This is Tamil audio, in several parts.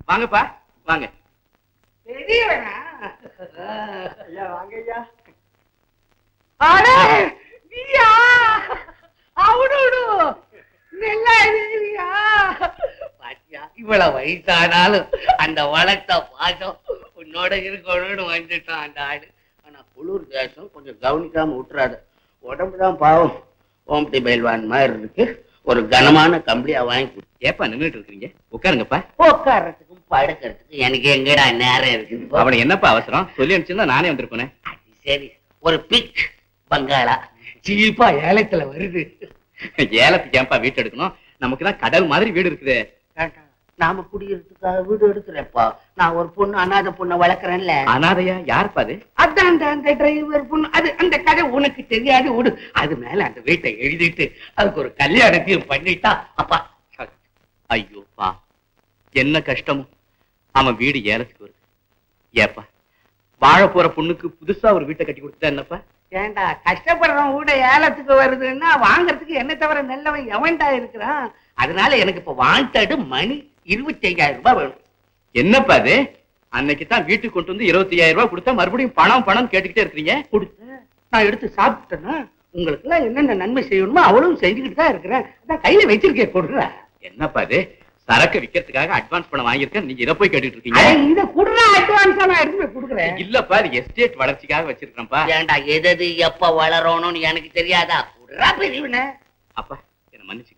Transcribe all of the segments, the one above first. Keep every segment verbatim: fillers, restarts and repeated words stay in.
வாங்கப்பா வாங்க. பெரியவனா? ஐயா வாங்க ஐயா. அடே நீயா? அவனோடு நல்லா இருக்கிறியா? பாத்தியா, இவ்வளவு வயசானாலும் அந்த வளர்த்த பாசம் உன்னோட இருக்கணும்னு வந்துட்டான் அந்த ஆடு. ஆனா குளிர் தேசம் கொஞ்சம் கவனிக்காம விட்டுறாது. உடம்புதான் பாவம் ஓம்பி பயில்வான் மாதிரி இருக்கு. ஒரு கனமான கம்பளியா வாங்கி. ஏப்பா நின்றுட்டு இருக்கீங்க? உட்காருங்கப்பா. உட்கார்றதுக்கும் படுக்கிறதுக்கு எனக்கு எங்கடா நேரம் இருக்குது? அவனை என்னப்பா அவசரம்? சொல்லி அனுப்பிச்சிருந்தா நானே வந்திருப்பேன். சரி, ஒரு பிக் பங்களா சீப்பா ஏலத்துல வருது. ஏலத்துக்கு ஏன்பா வீட்டு எடுக்கணும்? நமக்குதான் கடல் மாதிரி வீடு இருக்குது. நாம குடியிருக்கிறதுக்காக வீடு எடுக்கிறேன்ப்பா. நான் ஒரு பொண்ணு அனாதை பொண்ணை வளர்க்கறேன்ல. அனாதையா? யாருப்பா அது? அதான் அந்த அந்த டிரைவர் பொண்ணு. அது அந்த கதை உனக்கு தெரியாது விடு. அது மேல அந்த வீட்டை எழுதிட்டு அதுக்கு ஒரு கல்யாணத்தையும் பண்ணிட்டா அப்பா. ஐயோப்பா, என்ன கஷ்டமும். அவன் வீடு ஏலத்துக்கு வருது. ஏப்பா, வாழ போற பொண்ணுக்கு புதுசா ஒரு வீட்டை கட்டி கொடுத்துட்டா என்னப்பா? ஏண்டா, கஷ்டப்படுறவன் வீட ஏலத்துக்கு வருதுன்னா வாங்கறதுக்கு என்ன தவிர நல்லவன் எவன்டா இருக்கிறான்? அதனால எனக்கு இப்ப வாண்டடு மணி இருபத்தி ஐயாயிரம் ரூபாய் வேணும். என்னப்பா அது? அன்னைக்கு தான் வீட்டுக்கு கொண்டு வந்து இருபத்தி ஐயாயிரம் ரூபாய் கொடுத்தா மறுபடியும் பணம் பணம் கேட்டுக்கிட்டே இருக்கீங்க. கொடுத்த நான் எடுத்து சாப்பிட்டேன்னா உங்களுக்கு எல்லாம் என்னென்ன நன்மை செய்யணுமோ அவ்வளவு செஞ்சுக்கிட்டு தான் இருக்கிறேன். அதான் கையில வச்சிருக்கேன், கொடுற. என்னப்பா அது? சரக்கு விக்கிறதுக்காக அட்வான்ஸ் பணம் வாங்கியிருக்கேன், நீங்க இதை போய் கேட்டுட்டு இருக்கீங்க. இதை குடுற அட்வான்ஸா நான் எடுத்து போய் கொடுக்குறேன். இல்லப்பா, எஸ்டேட் வளர்ச்சிக்காக வச்சிருக்கேன்ப்பா. ஏண்டா, எது எப்ப வளரணும்னு எனக்கு தெரியாதா? குடுறா பெரியவனே. அப்பா என்ன மன்னிச்சுங்க.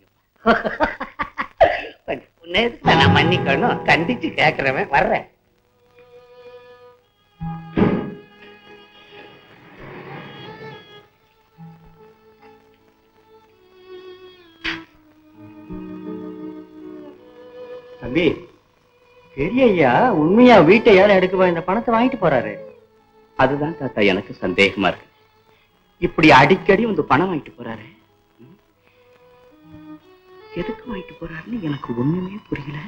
நான் மன்னிக்கணும், கண்டிச்சு கேட்கிறவன் வர்றேன். தம்பி, பெரிய ஐயா உண்மையா வீட்டை யாரும் எடுக்க இந்த பணத்தை வாங்கிட்டு போறாரு. அதுதான் தாத்தா எனக்கு சந்தேகமா இருக்கு. இப்படி அடிக்கடி வந்து பணம் வாங்கிட்டு போறாரு. எதுக்கு வாங்கிட்டு போறாருன்னு எனக்கு ஒண்ணுமே புரியல.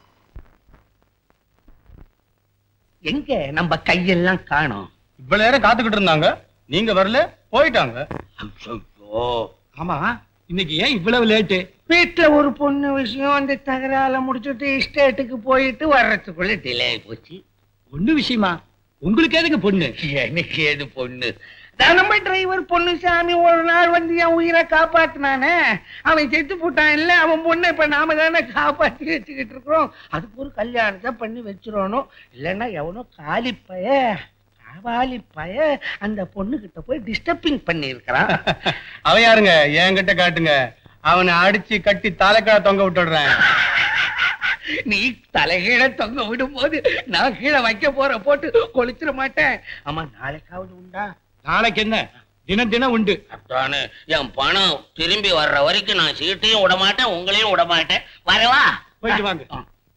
எங்க நம்ம கையெல்லாம் காணோம்? இவ்வளவு நேரம் காத்துக்கிட்டு இருந்தாங்க, நீங்க வரல, போயிட்டாங்க. ஆமா, இன்னைக்கு ஏன் இவ்வளவு லேட்டு? வீட்டுல ஒரு பொண்ணு விஷயம் அந்த தகரால முடிச்சுட்டு எஸ்டேட்டுக்கு போயிட்டு வர்றதுக்குள்ள டிலே ஆகி போச்சு. பொண்ணு விஷயமா? உங்களுக்கு எதுக்கு பொண்ணு? எனக்கு ஏது பொண்ணு? நம்ம டிரைவர் பொண்ணு சாமி ஒரு நாள் வந்து என் உயிரை காப்பாத்தினானே, அவன் செத்து போட்டான் இல்ல, அவன் பொண்ணை இப்ப நாம தானே காப்பாத்தி வச்சுக்கிட்டு இருக்கிறோம். அதுக்கு ஒரு கல்யாணத்தை பண்ணி வச்சிடணும். இல்லைன்னா எவனோ காலிப்பைய காவாலிப்பைய அந்த பொண்ணு கிட்ட போய் டிஸ்டர்பிங் பண்ணி இருக்கிறான். அவன் யாருங்க? என்கிட்ட காட்டுங்க, அவனை அடிச்சு கட்டி தலைக்கீழ தொங்க விட்டுடுறேன். நீ தலைகீழ தொங்க விடும் போது நான் கீழே வைக்க போற போட்டு கொளுத்திட மாட்டேன். ஆமா, நாளைக்காவது உண்டா? நாளைக்கு என்ன, தினம் தினம் உண்டு. அதானே, என் பணம் திரும்பி வர்ற வரைக்கும் நான் சீட்டையும் விட மாட்டேன், உங்களையும் விட மாட்டேன். வரவா? போயிட்டு வாங்க.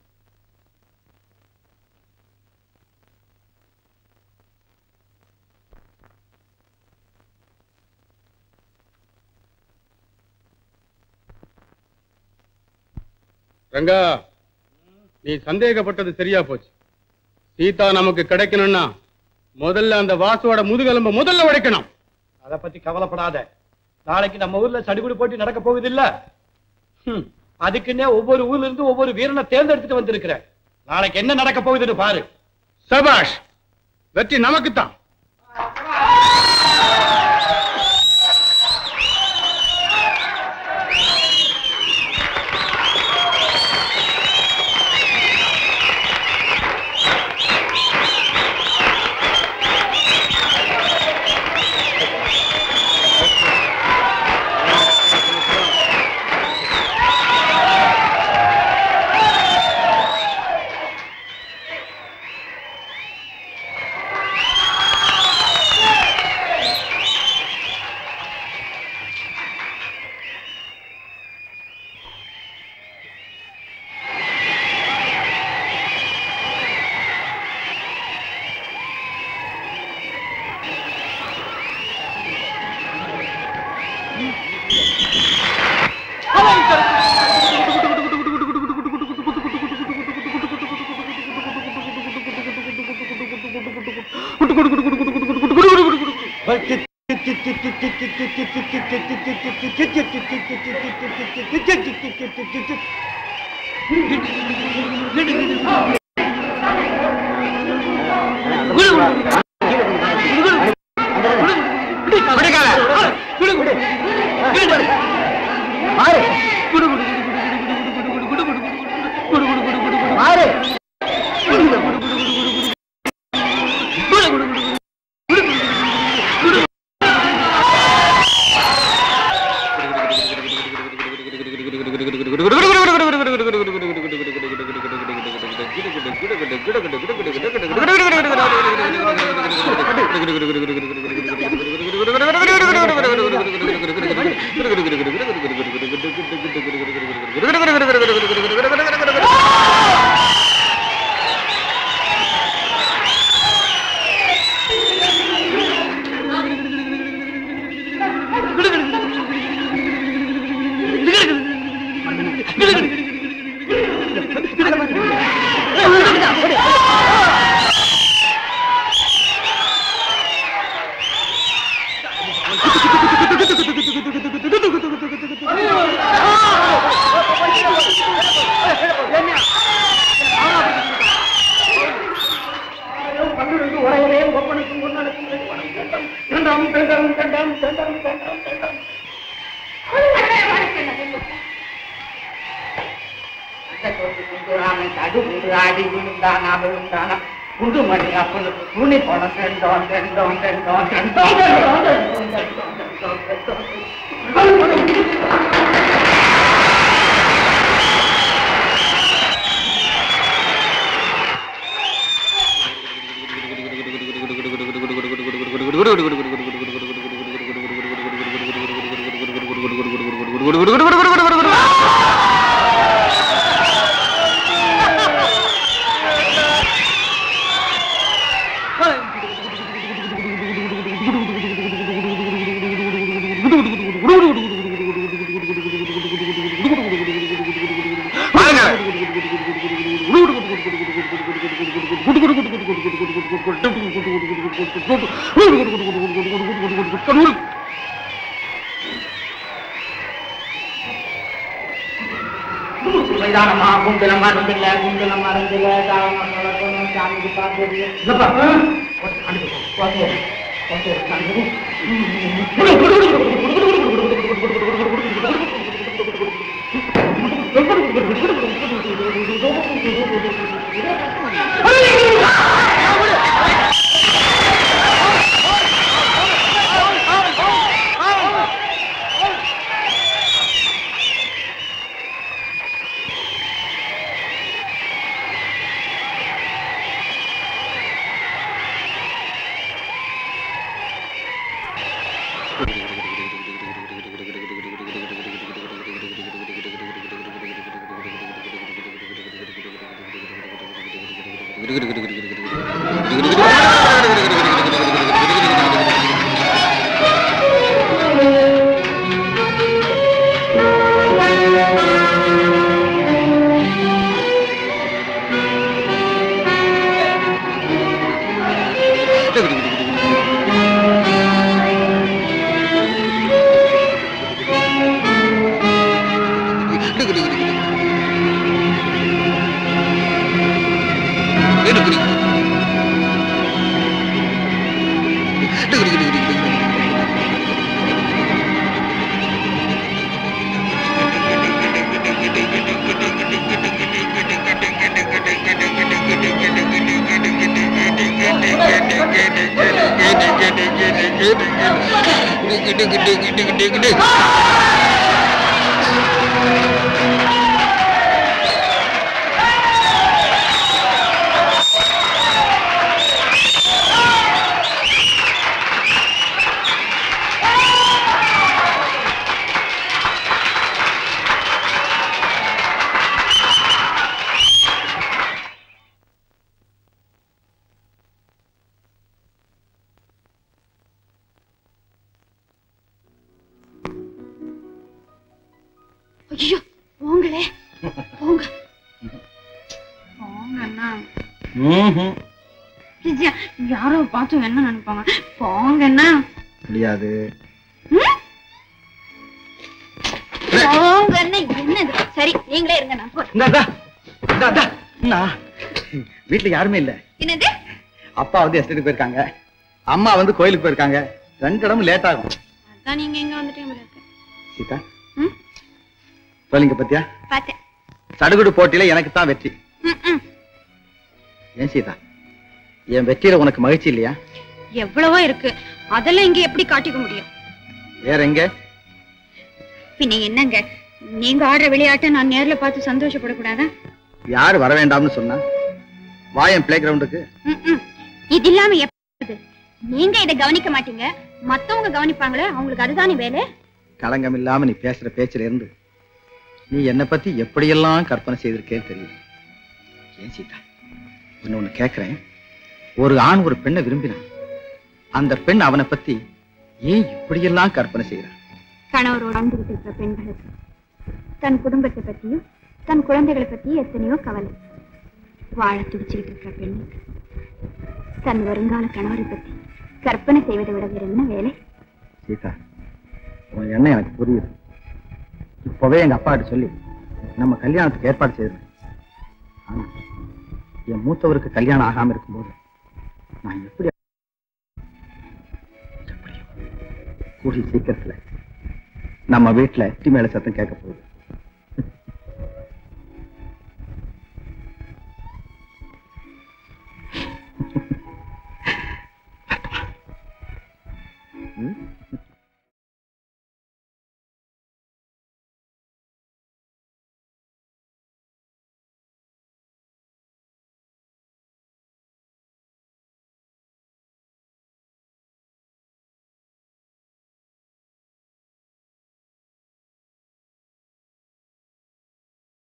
ரங்கா, நீ சந்தேகப்பட்டது சரியா போச்சு. சீதா நமக்கு கிடைக்கணும்னா முதல்ல அந்த வாசுவோட முதுகெலும்ப முதல்ல உடைக்கணும். அத பத்தி கவலைப்படாத. நாளைக்கு நம்ம ஊர்ல சடுகுடு போட்டி நடக்க போகுது இல்ல? அதுக்குன்னே ஒவ்வொரு ஊர்ல இருந்து ஒவ்வொரு வீரனை தேர்ந்தெடுத்துட்டு வந்திருக்கிற. நாளைக்கு என்ன நடக்க போகுதுன்னு பாரு. சபாஷ், வெற்றி நமக்குத்தான். வீட்டுல யாருமே இல்ல. அப்பா வந்து எஸ்டேட்டுக்கு போயிருக்காங்க, அம்மா வந்து கோயிலுக்கு போயிருக்காங்க. ரெண்டு இடமும் லேட் ஆகும். நீங்க எங்க வந்துட்டீங்க? சீதா சொல்லிங்க பத்தியா? பாத்தேன். சடுகுடு போட்டியில எனக்கு தான் வெற்றி. ஏன் சீதா, என் வெற்றியில உனக்கு மகிழ்ச்சி இல்லையா? எவ்வளவோ இருக்கு, அதெல்லாம் இங்க எப்படி காட்டிக்க முடியும்? வேற எங்க? பின்ன என்னங்க, நீங்க ஆடுற விளையாட்டை நான் நேர்ல பார்த்து சந்தோஷப்படக்கூடாதா? யாரு வர வேண்டாம்னு சொன்னா? வாயன் பிளே கிரவுண்டுக்கு. இது இல்லாம எப்படி நீங்க இதை கவனிக்க மாட்டீங்க, மத்தவங்க கவனிப்பாங்களே, அவங்களுக்கு அதுதானே வேலை. களங்கம் இல்லாம நீ பேசுற பேச்சுல இருந்து நீ என்ன பத்தி எப்படியெல்லாம் கற்பனை செய்திருக்கேன்னு தெரியும். ஏன் சீதா, ஒன்னு ஒண்ணு கேட்கிறேன். ஒரு ஆண் ஒரு பெண்ணை விரும்பினான், அந்த பெண் அவனை பத்தி ஏன் இப்படியெல்லாம் கற்பனை செய்யறான்? கணவரோடு வாழ்ந்துகிட்டு இருக்கிற பெண்களுக்கு தன் குடும்பத்தை பத்தியும் தன் குழந்தைகளை பத்தியும் எத்தனையோ கவலை. வாழ துடிச்சுக்கிட்டு இருக்கிற பெண்ணுக்கு தன் வருங்கால கணவரை பத்தி கற்பனை செய்வதை விட வேற என்ன வேலை? சீதா, உன் எண்ணம் எனக்கு புரியுது. இப்பவே எங்க அப்பா கிட்ட சொல்லி நம்ம கல்யாணத்துக்கு ஏற்பாடு செய்யறேன். ஆனா என் மூத்தவருக்கு கல்யாணம் ஆகாம இருக்கும்போது நான் எப்படி கூடிய சீக்கிரத்துல நம்ம வீட்டுல எட்டி மேல சத்தம் கேட்க போகுது.